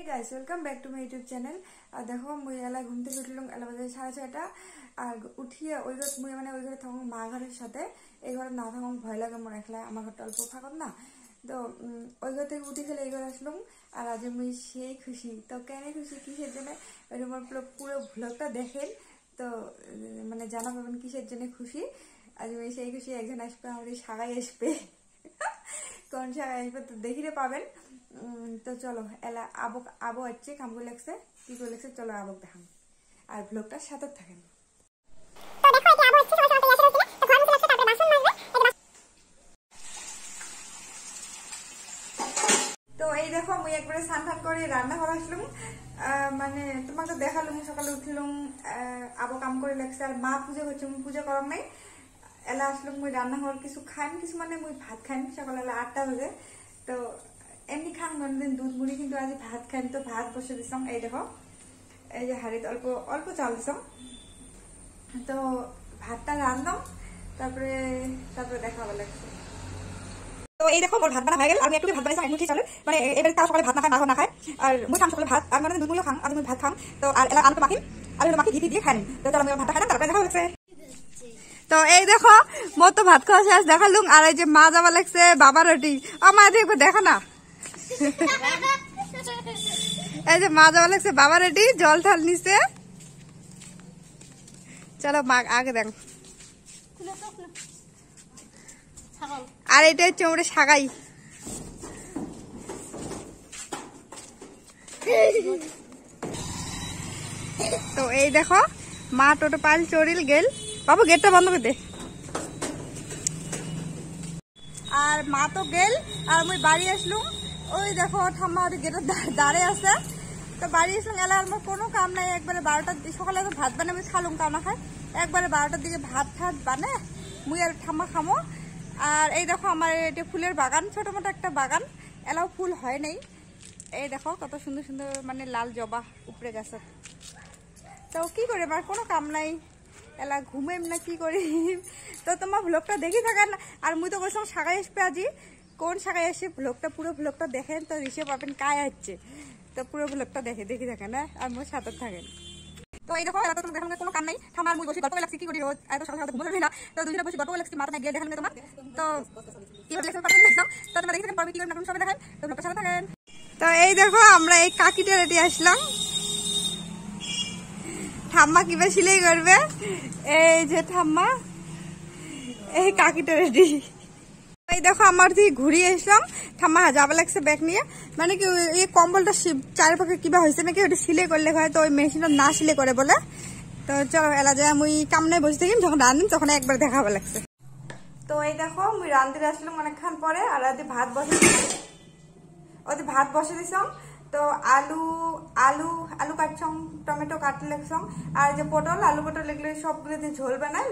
Hey guys, welcome back to my YouTube channel. দেখো মুই এলা ঘুম থেকে উঠলাম, এলা বাজে 6:30 আর উঠিয়ে ওই ঘর মুই মানে ওই ঘরে থাকুম মা ঘরের সাথে। এই ঘরে না থাকুম ভয় লাগে মোর, একলা আমার ঘরটা অল্প ফাঁকত না, তো ওই ঘর থেকে উঠে ফেলে এই ঘরে আসলাম। আর আজ মুই সেই খুশি, তো কেন খুশি কিসের জন্য পুরো ব্লগটা দেখেন তো মানে জানা পাবেন কিসের জন্য খুশি। আজ মুই সেই খুশি, একজন আসবে আমার এই সাগাই আসবে কোন সাগাই আসবে তো দেখিতে পাবেন। তো চলো এলা আবো হচ্ছে কাম করে লাগছে, কি করে লাগছে চলো আবক দেখান আর ব্লগটার সাথে থাকেন। তো এই দেখো মুই একবারে স্নান করে রান্না করা আসলাম, মানে তোমাকে দেখালাম সকালে উঠলাম আবো কাম করে লাগছে আর মা পুজো করছে, মুই পুজো করার নাই। এলা আসলাম মুই রান্না হওয়ার কিছু খাইম, কিছু মানে মুই ভাত খাইম সকালে 8টা বাজে। তো এমনি খান কোনদিন দুধ মুড়ি, কিন্তু আজ ভাত খাইম। তো ভাত বসে দিছাম, এই দেখো এই যে হাড়িতে অল্প অল্প চাল দিছাম। তো ভাতটা রান্নাম, তারপরে দেখাবো লাগছে। তো এই দেখো মোর ভাত বানা হয়ে গেল, আমি একটু ভাত বানাইছি মুঠি চালের, মানে এবারে তাও সকালে ভাত না খায় না খায়। আর মুই খাম সকালে ভাত, আর মানে দুধ মুড়িও খাম, আর মুই ভাত খাম। তো আর এলা আলু মাখি, আলু মাখি ঘি দিয়ে খাই। তো চলো আমি ভাতটা খাই না, তারপরে দেখা হচ্ছে। তো এই দেখো মোর তো ভাত খাওয়া শেষ দেখালুম, আর এই যে মা যাওয়া লাগছে বাবা রুটি। আমার একবার দেখা না, এই যে মা যাওয়া লাগছে বাবা রেডি, জল ঠাল নিছে। চলো মা আগে দেখ। আর এটা হচ্ছে ওরে সাগাই। তো এই দেখো মা টোটো পাল চড়িল গেল, বাবু গেটটা বন্ধ করে দে। আর মা তো গেল, আর আমি বাড়ি আসলুম। ওই দেখো ঠাম্মা গেটের দাঁড়ে আছে। তো বাড়ি আসলাম, এলা আমার কোনো কাম নাই। একবারে 12টার দিকে সকালে তো ভাত বানাই আমি খালুম, কাম না খাই। একবারে 12টার দিকে ভাত বানে মুই আর ঠাম্মা খামো। আর এই দেখো আমার এটা ফুলের বাগান, ছোট মোটো একটা বাগান, এলাও ফুল হয় নাই। এই দেখো কত সুন্দর সুন্দর মানে লাল জবা উপরে গেছে। তো কি করে আমার কোনো কাম নাই, এলা ঘুমেম না কি করি। তো তোমার ব্লগটা দেখি থাকেন। আর মুই তো বলছিলাম সাগাই আসবে আজি, কোন সাগাই আসে ব্লগটা পুরো ব্লগটা দেখেন তো রিসে পাবেন কায় হচ্ছে। তো পুরো ব্লগটা দেখি থাকেন না, আর মোর সাথে থাকেন। তো এই দেখো এত তো দেখানোর কোনো কাম নাই। আমার মুই বসে গল্প লাগছে, কি করি রোজ এত সকাল সকাল ঘুমোবে না। তো দুজনে বসে গল্প লাগছে, মাথা গিয়ে দেখানো তোমার। তো কি লাগছে পাঠিয়ে লিখলাম, তো তোমরা দেখি থাকেন পরে কি করে নাটক সবাই দেখেন, তো ব্লগটা সাথে থাকেন। তো এই দেখো আমরা এই কাকিটা রেডি আসলাম, ঠাম্মা কিভাবে সিলাই করবে। এই যে ঠাম্মা, এই কাকিটা রেডি। এই দেখো আমার দিকে ঘুরিয়ে আসলাম, ঠাম্মা যাওয়া লাগছে ব্যাগ নিয়ে। মানে কি এই কম্বলটা চারিপাশে কিবা হয়েছে নাকি, ওটা সিলাই করলে হয়, তো ওই মেশিনটা না সিলাই করে বলে। তো চলো এলা যায় মুই কামনে বসে থাকি, যখন রাঁধিম তখন একবার দেখাবো লাগছে। তো এই দেখো মুই রাঁধতে আসলাম অনেকক্ষণ পরে, আর ভাত বসে দিছাম। তো আলু কাটছাম, টমেটো কাটতে লাগছাম, আর যে পটল আলু পটল এগুলো সবগুলো দিয়ে ঝোল বানাই।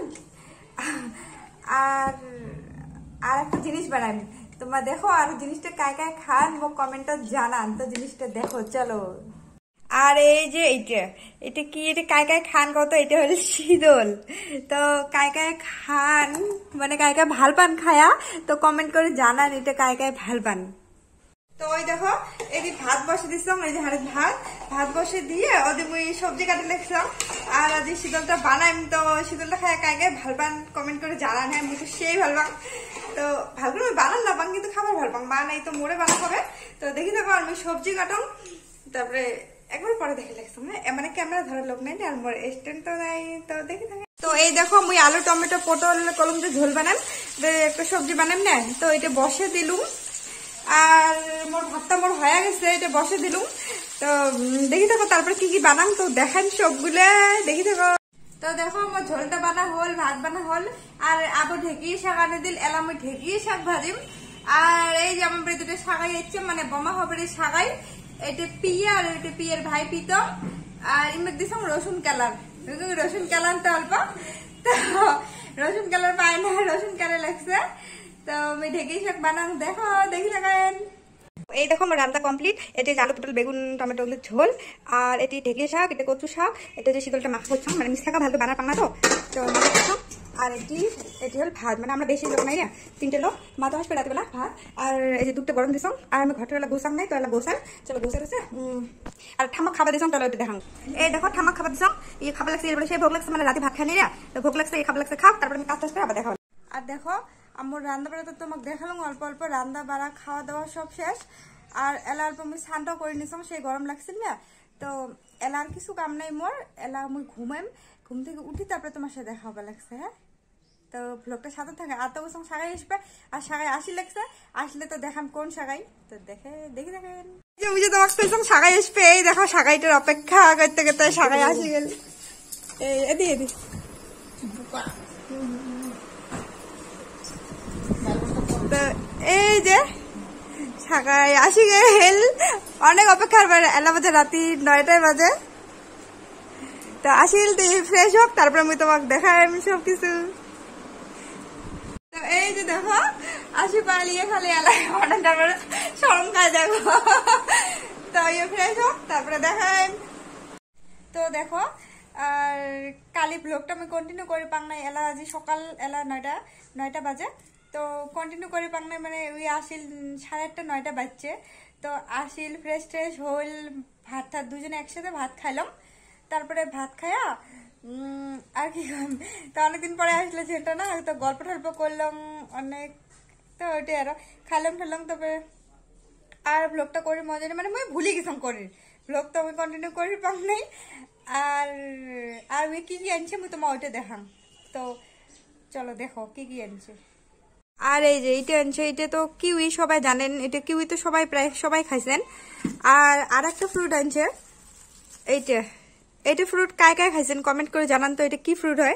আর একটা জিনিস বানাই, তোমরা দেখো। আর জিনিসটা কায় খান মোক কমেন্টে জানান, তো জিনিসটা দেখো চলো। আর এই যে এটা কি, এটা কায় খান কত, এটা হলো শীতল। তো কায় খান মানে কায় ভাল পান খায়া, তো কমেন্ট করে জানান এটা কায় ভাল পান। তো ওই দেখো এই ভাত বসে দিচ্ছিলাম, এই যে হাড়ির ভাত বসে দিয়ে ওদের মুই সবজি কাটে লাগছিলাম। আর আজ শীতলটা বানাইম, তো শীতলটা খায় কায় ভাল পান কমেন্ট করে জানান। হ্যাঁ মুই তো সেই ভাল পান, তো ভাল করে বানান না পান, কিন্তু খাবার ভাল পান, মা নাই তো মোড়ে বানা হবে। তো দেখি দেখো আর মুই সবজি কাটম, তারপরে একবার পরে দেখে লাগছিলাম। মানে ক্যামেরা ধরার লোক নাই আর মোর স্ট্যান্ড তো নাই, তো দেখি থাকে। তো এই দেখো মুই আলু টমেটো পটল কলম যে ঝোল বানাম, একটা সবজি বানাম না, তো এটা বসে দিলুম। আর মোর ভাতটা মোর হয়ে গেছে, এটা বসে দিলুম। তো দেখি থাকো তারপরে কি কি বানাম, তো দেখান সবগুলো দেখি থাকো। তো দেখো আমার ঝোলটা বানা হল, ভাত বানা হল। আর আবার ঢেকিয়ে শাক আনে দিল, এলা আমি ঢেকিয়ে শাক ভাজিম। আর এই যে আমার দুটো শাগাই হচ্ছে, মানে বোমা হবে শাগাই। এটা পিয়া, আর এটা পিয়ের ভাই পিতম। আর ইমেক দিছাম রসুন কালার তো অল্প, তো রসুন কালার পায় না, রসুন কালার লাগছে। তো আমি ঢেকি শাক বানান, দেখো দেখি লাগান। এই দেখো আমার রান্না কমপ্লিট। এটা আলু পটল বেগুন টমেটো ঝোল, আর এটি ঢেকি শাক, এটা কচু শাক, এটা যে শীতলটা মাখা করছাম, মানে মিশ থাকা ভালো বানার পাঙ্গা। তো আর এটি হল ভাত, মানে আমরা বেশি লোক নাই না, 3টে লোক, মা তো আসবে রাতেবেলা ভাত, আর এই যে দুধটা গরম দিছং, আর আমি ঘরটা গোসাম নাই তো এলা গোসাম, চলো গোসে রয়েছে। আর ঠাম্মা খাবার দিছং, চলো এটা দেখাং। এই দেখো ঠাম্মা খাবার দিছং, ইয়ে খাবার লাগছে, এরপরে সে ভোগ লাগছে, মানে রাতে ভাত খাই না, তো ভোগ লাগছে, এই খাবার লাগছে খাও, তারপরে আমি কাজ করে আবার দেখা। আর দেখো আমার রান্না বাড়া তো তোমাকে দেখালাম, অল্প অল্প রান্না বাড়া খাওয়া দাওয়া সব শেষ। আর এলা অল্প আমি স্নানটাও করে নিছং, সেই গরম লাগছিল না, তো এলা আর কিছু কাম নাই মোর, এলা আমি ঘুমাইম, ঘুম থেকে উঠি তারপরে তোমার সাথে দেখা হবা লাগছে। হ্যাঁ, তো ব্লগটা সাথে থাকে। আর তো ওসব সাগাই আসবে, আর সাগাই আসি লাগছে, আসলে তো দেখাম কোন সাগাই, তো দেখে দেখি দেখেন বুঝে তোমাকে পেয়েছিলাম সাগাই আসবে। এই দেখো সাগাইটার অপেক্ষা করতে করতে সাগাই আসি গেল। এদি তো এই যে সাগাই আসি গেল, অনেক অপেক্ষার পরে, এলা বাজে রাতি 9টায় বাজে, তো আসিল তুই ফ্রেশ হোক, তারপরে আমি তোমাকে দেখাই আমি সব কিছু। তো এই যে দেখো আসি পালিয়ে খালি এলাকায় অনেক, তারপরে সরম খায় দেখো, তো ইয়ে ফ্রেশ হোক তারপরে দেখাই। তো দেখো আর কালি ব্লগটা আমি কন্টিনিউ করে পাং নাই, এলা আজি সকাল এলা 9টা বাজে, তো কন্টিনিউ করে পাং নাই, মানে ওই আসিল 8:30 9টা বাজছে, তো আসিল ফ্রেশ ট্রেশ হইল, ভাত ঠাত দুজনে একসাথে ভাত খাইলাম, তারপরে ভাত খায়া আর কি তো অনেকদিন পরে আসলে সেটা না, তো গল্প টল্প করলাম অনেক, তো ওইটাই আরো খাইলাম ঠাইলাম, তবে আর ব্লগটা করে মজা নেই, মানে আমি ভুলে গেছিলাম করে ব্লগ, তো আমি কন্টিনিউ করি পাম নাই। আর আর ওই কি আনছে আমি তোমার ওইটা দেখাম, তো চলো দেখো কি আনছে। আর এই যে এইটা আনছে, এটা তো কিউই, সবাই জানেন এটা কিউই, তো সবাই প্রায় সবাই খাইছেন। আর একটা ফ্রুট আনছে, এইটা ফ্রুট কায় কায় খাইছেন কমেন্ট করে জানান তো, এটা কি ফ্রুট হয়।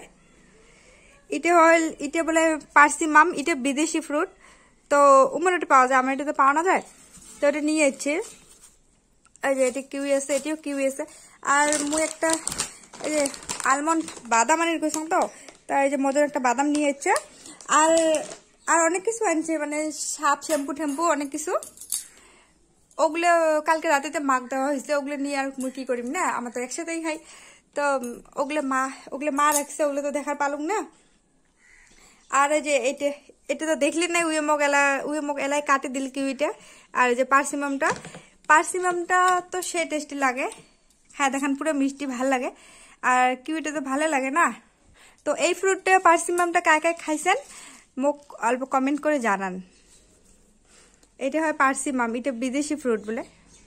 এটা বলে পার্সিমাম, এটা বিদেশি ফ্রুট, তো উমার ওটা পাওয়া যায়, আমার এটা তো পাওয়া না যায়, তো এটা নিয়ে যাচ্ছে। এই যে এটা কিউই আছে, এটিও কিউই আছে। আর মুই একটা এই যে আলমন্ড বাদাম আনির কইসাম, তো তাই এই যে মজার একটা বাদাম নিয়ে যাচ্ছে। আর অনেক কিছু আনছে, মানে সাপ শ্যাম্পু ঠ্যাম্পু অনেক কিছু, ওগুলো কালকে রাতেতে মাখ দেওয়া হয়েছে, ওগুলো নিয়ে আর মুই কি করিম না, আমার তো একসাথেই খাই, তো ওগুলো মা রাখছে, ওগুলো তো দেখার পালুম না। আর এই যে এটা তো দেখলি না, উয়ে মগ এলাই কাটে দিল কিউইটা। আর এই যে পার্সিমামটা তো সে টেস্টি লাগে, হ্যাঁ দেখেন পুরো মিষ্টি ভাল লাগে, আর কিউইটা তো ভালো লাগে না। তো এই ফ্রুটটা পার্সিমামটা কায় কায় খাইছেন মোক অল্প কমেন্ট করে জানান। এটা হয় পার্সিমাম, এটা বিদেশি ফ্রুট বলে।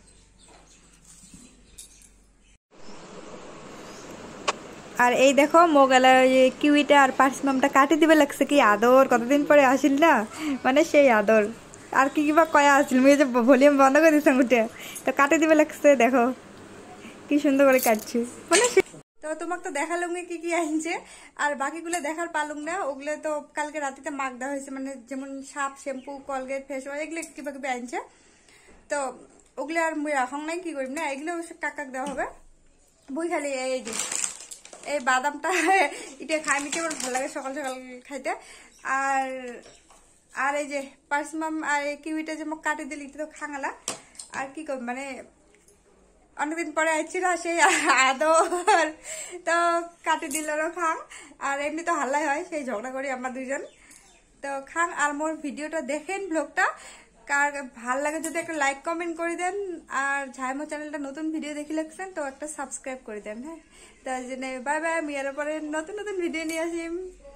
আর এই দেখো মোগলা কিউইটা আর পার্সিমামটা কাটি দিবে লাগছে, কি আদর, কতদিন পরে আসিল না, মানে সেই আদর। আর কি কিবা কয়া আসছিল, মেয়ে যে ভলিউম বন্ধ করে দিচ্ছেন উঠে, তো কাটে দিবে লাগছে, দেখো কি সুন্দর করে কাটছি, মানে তো তোমাকে তো দেখালাম কি কি আনছে, আর বাকিগুলো দেখার পালুম না, ওগুলো তো কালকে রাতিতে মাখ দেওয়া হয়েছে, মানে যেমন সাপ শ্যাম্পু কলগেট ফেস ওয়াশ এগুলো কিবা কিবা আনছে, তো ওগুলো আর মুই রাখাং নাই, কি করিম না, এগুলো কাক দেওয়া হবে। বই খালি এই যে এই বাদামটা এটা খাই, মিটে আমার ভালো লাগে সকাল সকাল খাইতে। আর এই যে পার্সিমাম আর কিউইটা যে মোক কাটি দিল, এটা তো খাঙালা, আর কি করব, মানে অনেকদিন পরে আইছি না, সেই আদর, তো কাটি দিল খাং। আর এমনি তো হাল্লাই হয়, সেই ঝগড়া করি আমরা দুইজন, তো খাং। আর মোর ভিডিওটা দেখেন, ব্লগটা কার ভাল লাগে যদি একটা লাইক কমেন্ট করে দেন, আর ঝাইমো চ্যানেলটা নতুন ভিডিও দেখে লাগছেন তো একটা সাবস্ক্রাইব করে দেন। হ্যাঁ, তার জন্য বাই বাই, আমি এর পরে নতুন নতুন ভিডিও নিয়ে আসি।